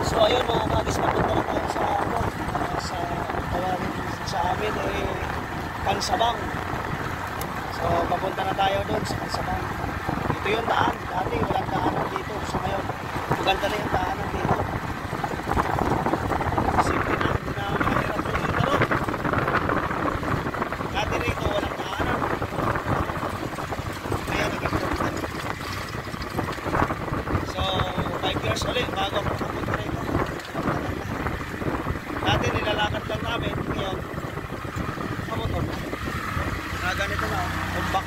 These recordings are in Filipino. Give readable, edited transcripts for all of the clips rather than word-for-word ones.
So ayun mga kagis, papunta na tayo sa ano, sa tawagin sa amin Kansabang. So papunta na tayo doon sa Kansabang. Ito yung daan, dati walang daanan dito. So ngayon, maganda na yung daanan dito. Simple na, hindi na mahirap po dito ron. Dati rito walang daanan. Kaya naging problem. So 5 years ulit bago ako papunta rito. Dati nilalakad lang namin, ngayon kamotor na. Ganito na, kumbak.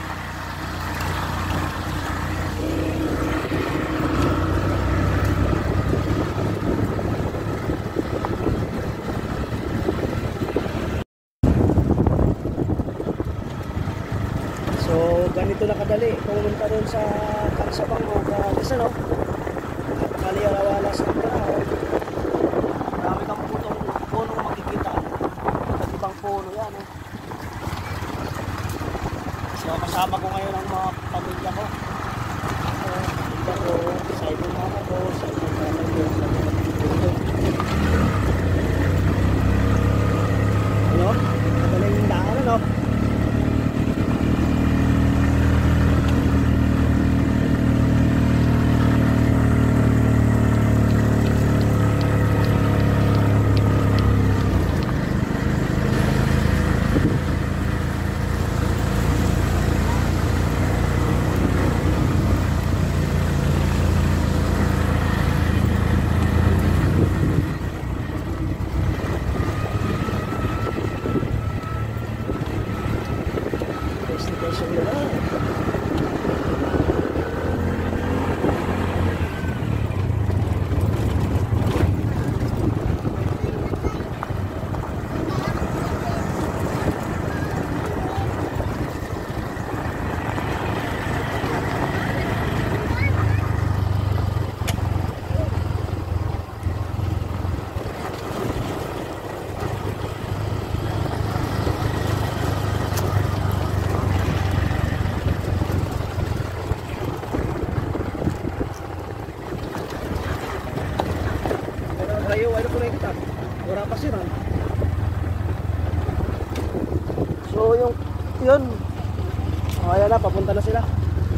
So ganito na kadali pumunta doon sa Kansabang o kasi no, napakaliwala sa tao. Marami kang punong makikita, iba't ibang puno yan eh. So kasama ko ngayon ang mga pamilya ko. Pamilya ko, sa ibang mama ko, sa ibang nanay ko, sa ibang pamilya ko. Ano? Magaling yung daan, ano? So yun, ayan na, papunta na sila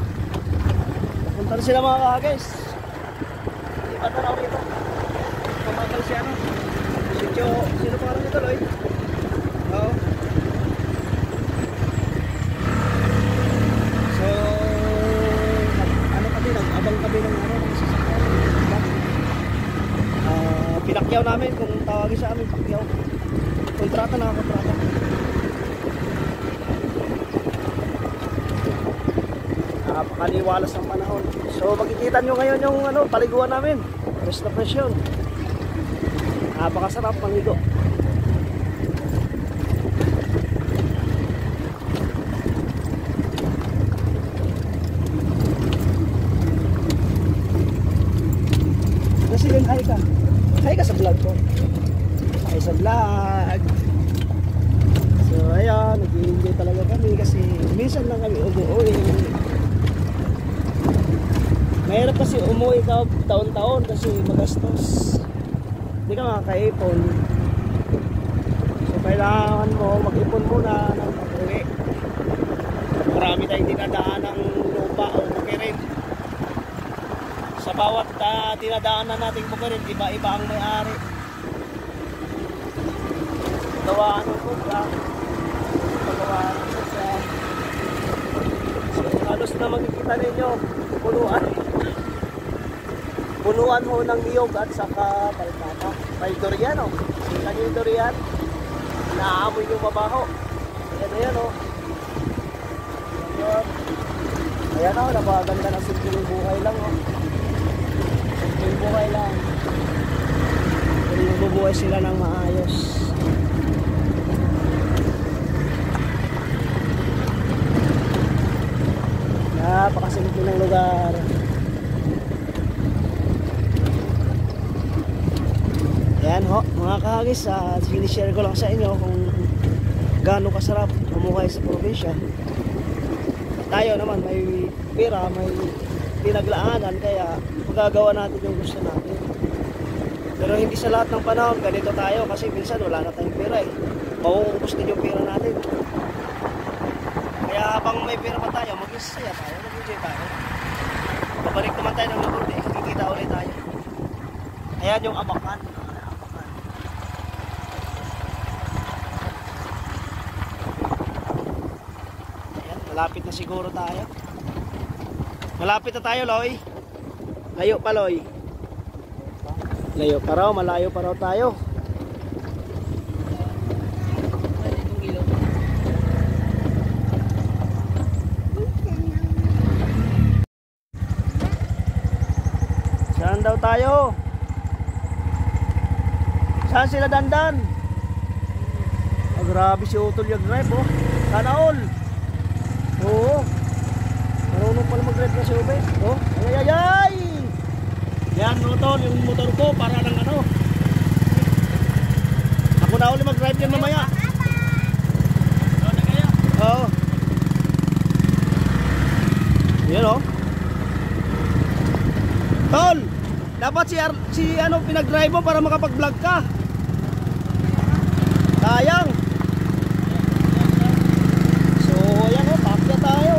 mga kagis. Iba na raw ito, pamagal siya no, sino parang ito Lloyd? Oo. So ano kami, nag-abang kami ng sasakyan. Pinakyaw namin, kung tawagin sa amin pakyaw, kontrata. Napakaliwalas ng panahon. So makikita nyo ngayon yung paliguan namin, fresh na fresh yun. Napakasarap maligo. Kasi din hi ka sa vlog ko. Hi sa vlog. So ayan, nag-enjoy talaga kami kasi minsan lang kami umuwi. Mahirap kasi umuwi ka taon-taon kasi magastos. Hindi ka makakaipon. So kailangan mo mag-ipon muna ng pag-uwi. Marami tayong dinadaan ng lupa o bukirin. Sa bawat dinadaanan nating bukirin, iba-iba ang may-ari. Gawaan ng kudra. Pagawaan ng kudra. So halos na makikita ninyo, punuan ho ng niyog at saka palpata. May durian o. Kita nyo yung durian. Naamoy yung mabaho. Ayan na yan o. Ayan o. Napakaganda ng simpleng buhay lang o. Simpleng buhay lang. Pero yung bubuhay sila ng maayos. Napakasimple ng lugar. Ayan ho, mga kahagis, sinishare ko lang sa inyo kung gaano kasarap mamuhay sa probinsya. Tayo naman may pera, may pinaglaanan, kaya magagawa natin yung gusto natin. hindi sa lahat ng panahon ganito tayo kasi minsan wala na tayong pera eh. Mauubos din yung pera natin. Kaya habang may pera pa tayo, mag-isaya tayo, mag-enjoy tayo. Babalik naman tayo ng lubod eh, kikita ulit tayo. Ayan yung abakan. Ayan, malapit na siguro tayo. Malapit na tayo, Loy. Layo pa, Loy. Layo pa raw, malayo pa raw tayo. Saan daw tayo? Saan sila dandan? Oh, grabe si Utol yung drive oh. Sana all. Oo. Marunong pala mag-drive na si Ube. Oh, ay ay ay. Yan Utol, yung motor ko para ng ano. Ako na ulit mag-drive yan mamaya. Oo. Yan oh. Tol, dapat si ano pinag-drive mo para makapag-vlog ka. Sayang. So, ayan oh, pakya tayo.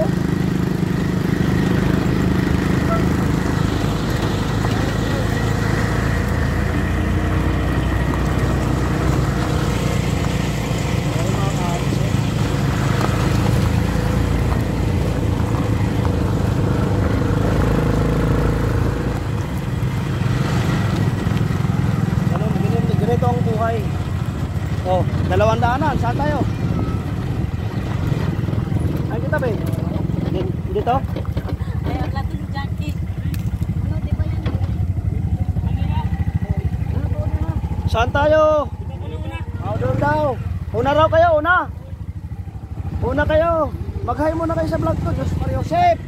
Oh, 200 saan tayo? Ay kita ba? Dito? Ay, latin dyan eh. Ano, di ba yan? Saan tayo? Oh, doon daw. Una raw kayo, una. Una kayo. Mag-hi muna kayo sa vlog ko, Diyos Mario Joseph.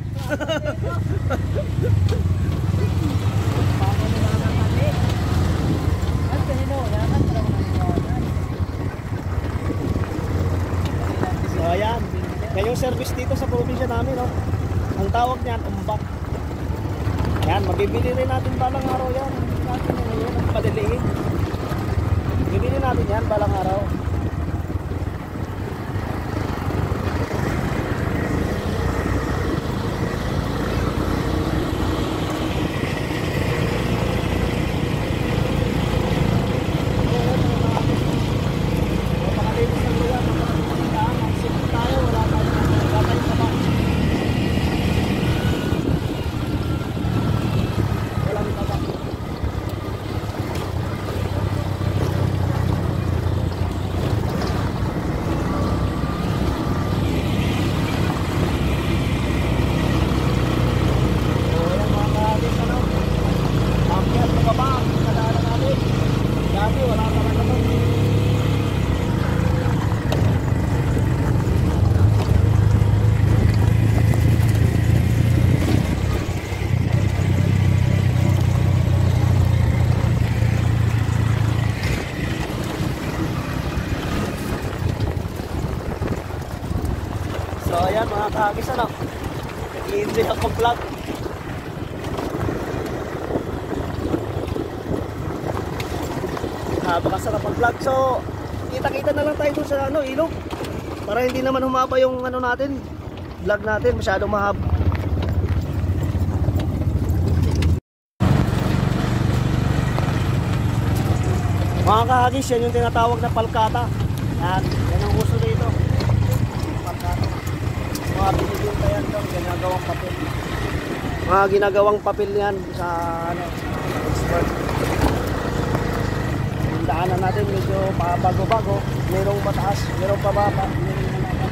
So ayan, ngayong service dito sa probinsya namin, no? Ang tawag niyan, umbak. Ayan, mabibili rin natin balang araw yan. Hindi natin yan ngayon, ang padiliin. Bibili natin yan balang araw. So ayan mga kahagis, ano, nag-i-enjoy ako mag-vlog. Napakasarap mag-vlog. So kita-kita na lang tayo dun sa ano, ilog, para hindi naman humaba yung ano natin, vlog natin, masyadong mahaba. Mga kahagis, yan yung tinatawag na palkata. Yan ang uso dito. Mga binibinta yan doon, ginagawang papel. Mga ginagawang papel yan sa ano, export. Yung daanan natin medyo bago-bago, merong mataas, merong pababa, merong malaba.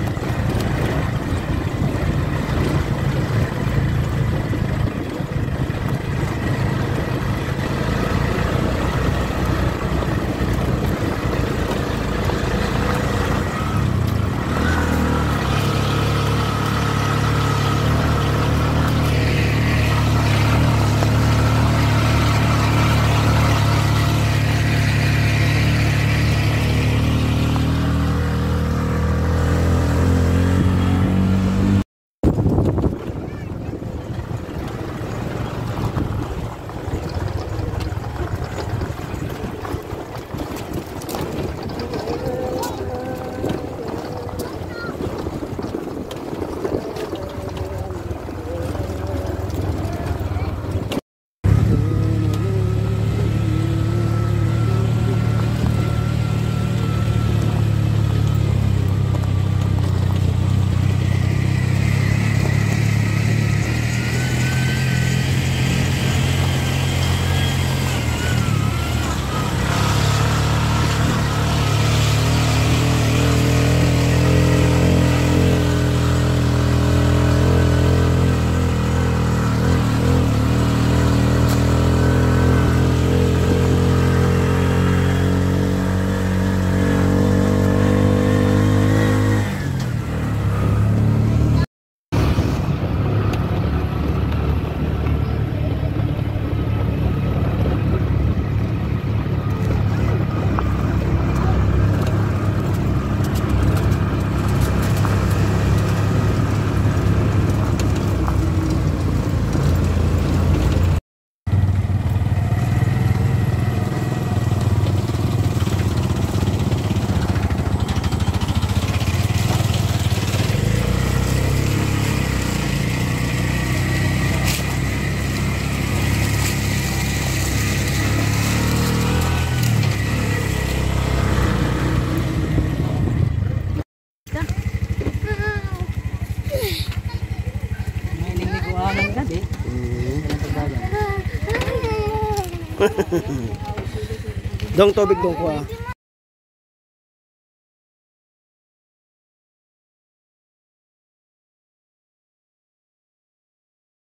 Dong tubig dong ko ah.